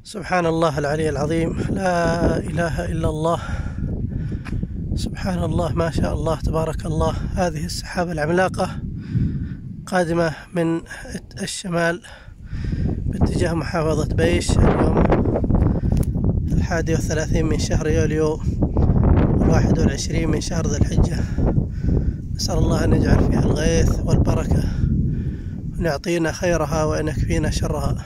سبحان الله العلي العظيم، لا إله إلا الله. سبحان الله، ما شاء الله، تبارك الله. هذه السحابة العملاقة قادمة من الشمال باتجاه محافظة بيش اليوم 31 من شهر يوليو 21 من شهر ذي الحجة. نسأل الله أن يجعل فيها الغيث والبركة وأن يعطينا خيرها وأن يكفينا شرها.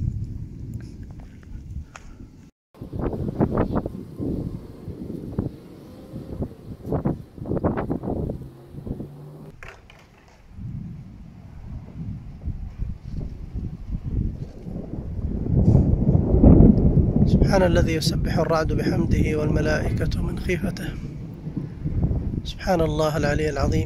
سبحان الذي يسبح الرعد بحمده والملائكة من خيفته. سبحان الله العلي العظيم.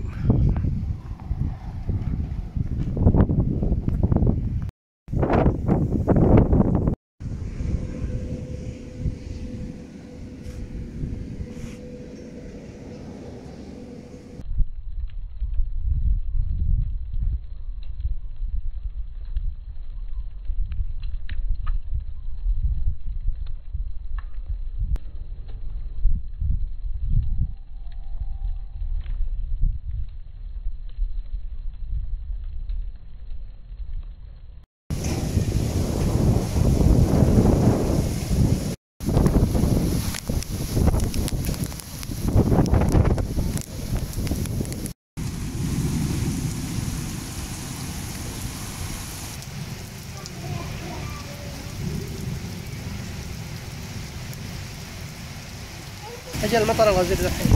أجل المطر الغزير الحين.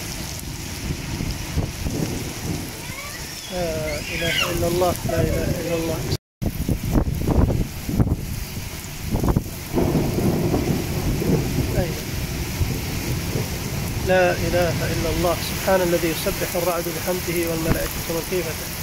لا إله إلا الله، لا إله إلا الله. لا إله إلا الله. سبحان الذي يسبح الرعد بحمده والملائكة من خيفته.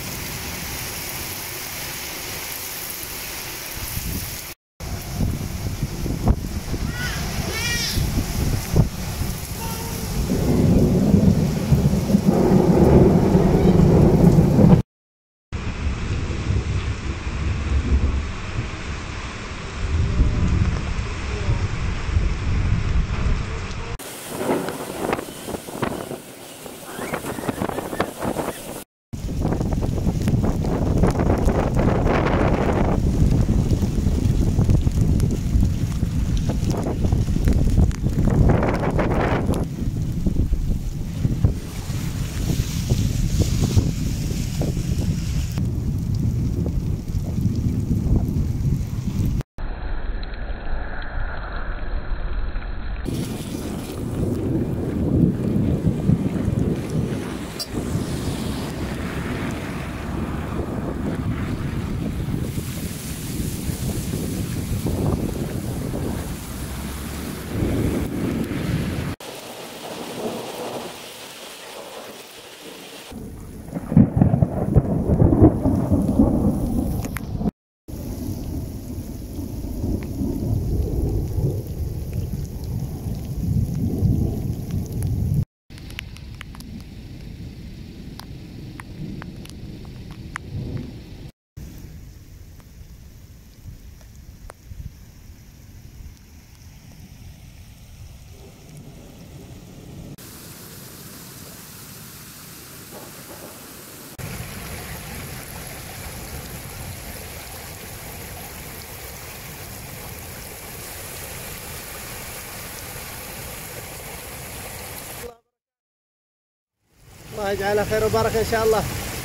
الله يجعلها خير وبركة إن شاء الله.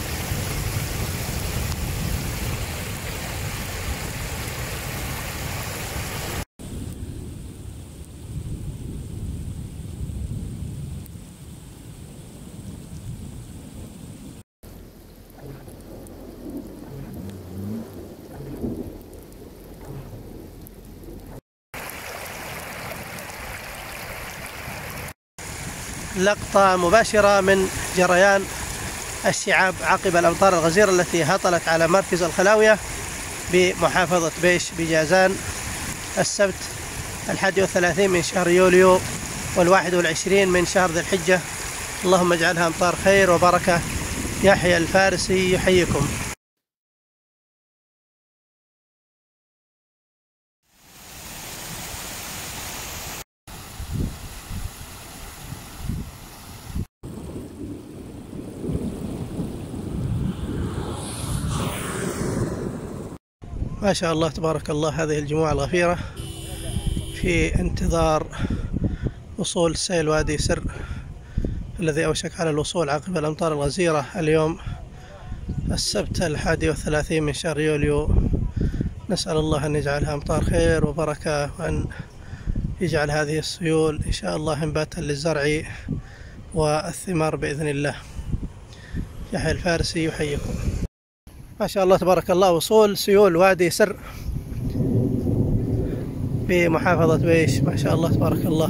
لقطة مباشرة من جريان الشعاب عقب الأمطار الغزيرة التي هطلت على مركز الخلاوية بمحافظة بيش بجازان السبت 31 من شهر يوليو 21 من شهر ذي الحجة. اللهم اجعلها أمطار خير وبركة. يحيى الفارسي يحييكم. ما شاء الله تبارك الله، هذه الجموع الغفيرة في انتظار وصول سيل وادي سر الذي أوشك على الوصول عقب الأمطار الغزيرة اليوم السبت 31 من شهر يوليو. نسأل الله أن يجعلها أمطار خير وبركة، وأن يجعل هذه السيول إن شاء الله إنباتا للزرع والثمار بإذن الله. يحيى الفارسي يحييكم. ما شاء الله تبارك الله، وصول سيول وادي سر بمحافظة بيش. ما شاء الله تبارك الله.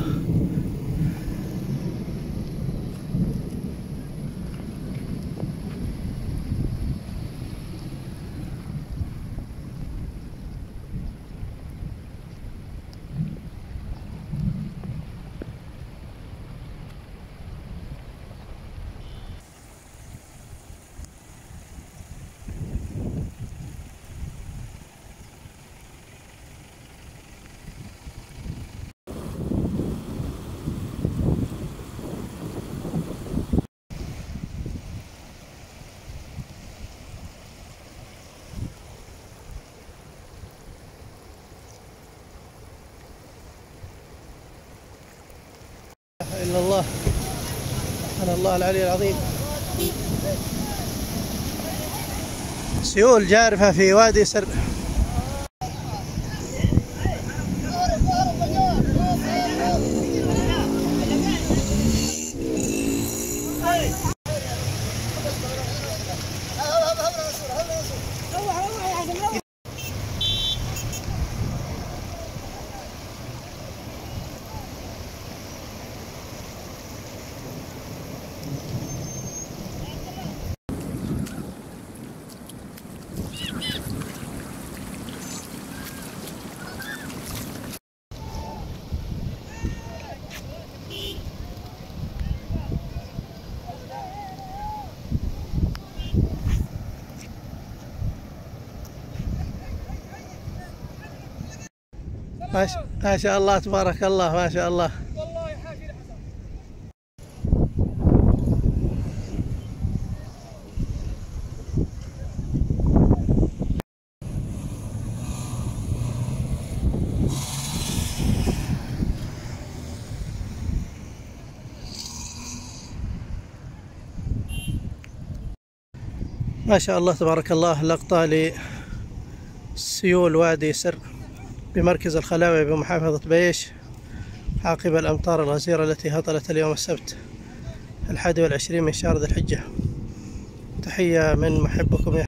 إلا الله، سبحان الله العلي العظيم. سيول جارفة في وادي سر. ما شاء الله تبارك الله، ما شاء الله. ما شاء الله تبارك الله، لقطة لسيول وادي سر بمركز الخلاوية بمحافظة بيش عقب الأمطار الغزيرة التي هطلت اليوم السبت 21 من شهر ذي الحجة. تحية من محبكم.